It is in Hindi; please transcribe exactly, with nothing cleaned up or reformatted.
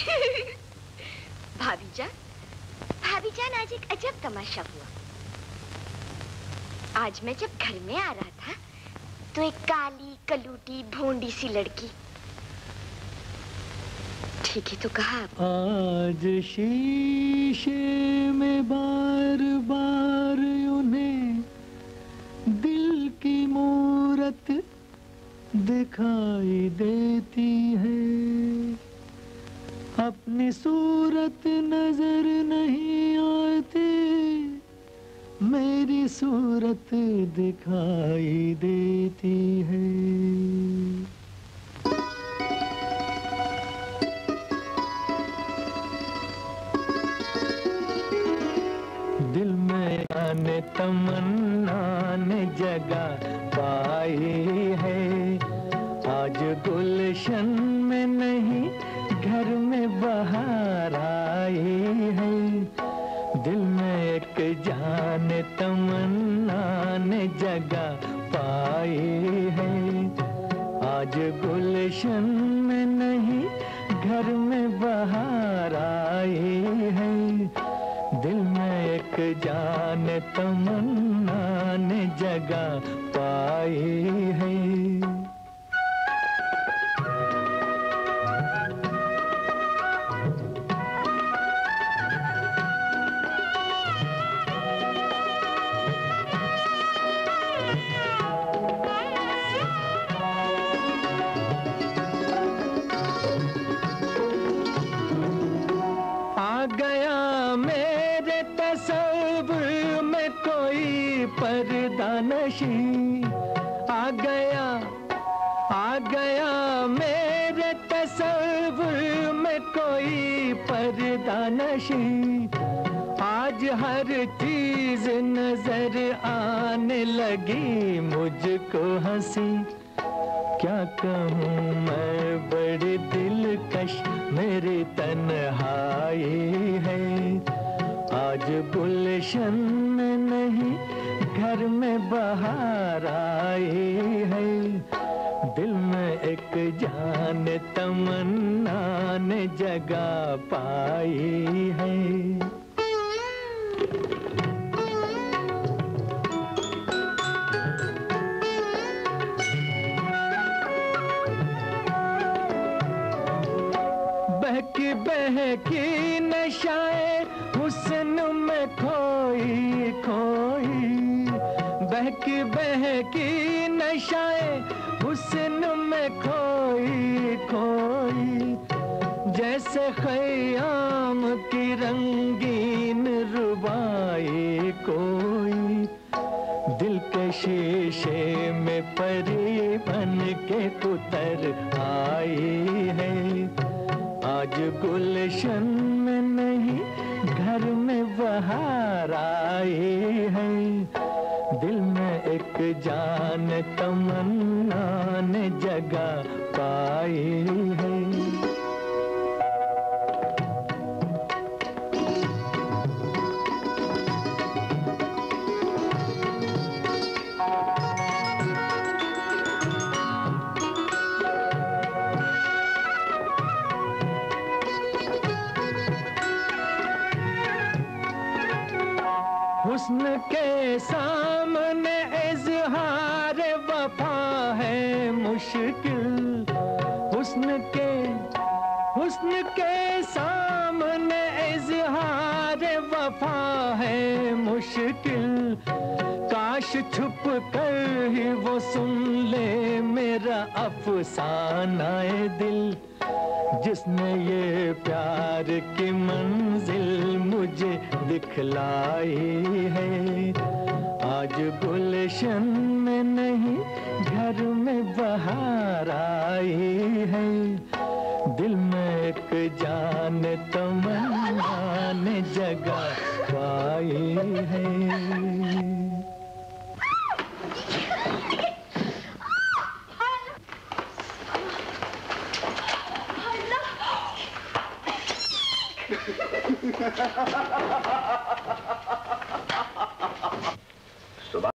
भाभी जान, भाभी जान, आज एक अजब तमाशा हुआ। आज मैं जब घर में आ रहा था तो एक काली कलूटी भोंडी सी लड़की, ठीक ही तो कहा। आज शीशे में बार बार उन्हें दिल की मूरत दिखाई देती है, अपनी सूरत नजर नहीं आती, मेरी सूरत दिखाई देती है। दिल में आने तमन्ना ने जगह पाई है, आज गुलशन में नहीं घर में बहार आई है। दिल में एक जान तमन्ना ने जगह पाई है, आज गुलशन में नहीं घर में बहार आई है। दिल में एक जान तमन्ना ने जगह पाई है। आ गया मेरे तस्वीर में कोई पर्दा नशी, आ गया आ गया मेरे तस्वीर में कोई पर्दा नशी, आज हर चीज नजर आने लगी मुझको हंसी। क्या कहूँ मैं बड़ी दिलकश मेरी तन्हाई है, आज गुलशन में नहीं घर में बहार आई है। दिल में एक जान तमन्ना ने जगह पाई है। बहकी बहकी नशाए हुस्न में खोई खोई, बहकी बहकी नशाए हुस्न में खोई खोई, जैसे ख़याम की रंगीन रुबाई कोई, दिल के शीशे में परी बन के उतर आई है, आज गुलशन में नहीं घर में बहार आई है। दिल में एक जान तमन्ना ने जगह पाई है। हुस्न के सामने इज़हार वफा है मुश्किल, हुस्न के हुस्न के सामने इज़हार वफा है मुश्किल, काश छुप कर ही वो सुन ले मेरा अफसानाए दिल, जिसने ये प्यार की मंजिल मुझे दिखलाई है, आज गुलशन में नहीं घर में बहार आई है। दिल में एक जान तमन्ना ने जगह पाई है। Ha ha ha ha ha!